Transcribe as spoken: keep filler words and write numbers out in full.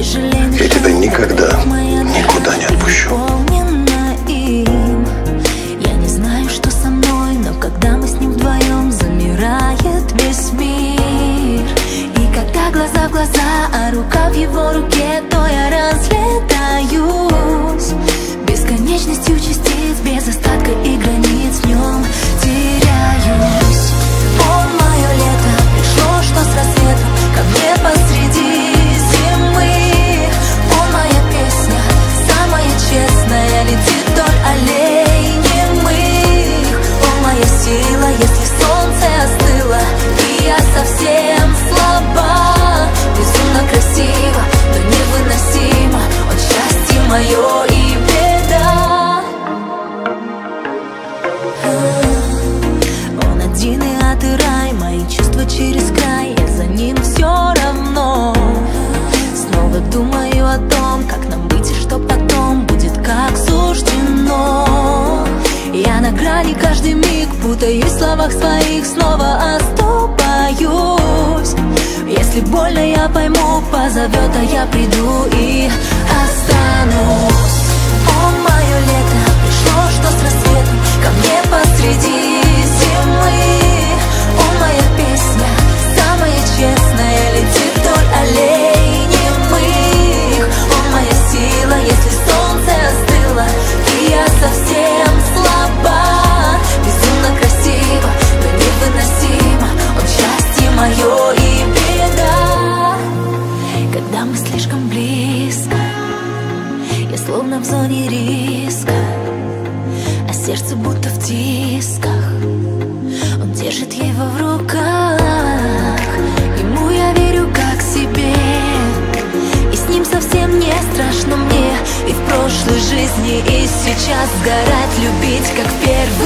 Я тебя никогда никуда не отпущу. Я не знаю, что со мной, но когда мы с ним вдвоем, замирает весь мир. И когда глаза в глаза, а рука в его руке, то я разлетаюсь бесконечностью частиц, без остатка и границ в нем теряюсь. Он мое лето, пришло, что с рассветом ко мне посреди зимы. Он моя песня, самая честная, летит вдоль аллей немых. Он моя сила, если солнце остыло и я совсем слаба. Безумно красиво, но невыносимо, он счастье мое и беда. Он один и ад и рай, мои чувства через край, я за ним все равно. Снова думаю о том, как нам быть и что потом будет, как суждено. Я на грани каждый миг, путаюсь в словах своих, снова оступаюсь. Если больно, я пойму, позовет, а я приду и останусь. Он мое лето, пришло, что с рассветом ко мне посреди зимы. Он моя песня, самая честная, летит вдоль аллей немых. Он моя сила, если солнце остыло и я совсем слаба. Безумно красиво, но невыносимо, он счастье мое и беда. Когда мы слишком близко, я словно в зоне риска, а сердце будто в тисках. Он держит его в руках, ему я верю как себе. И с ним совсем не страшно мне, и в прошлой жизни, и сейчас сгорать, любить как в первый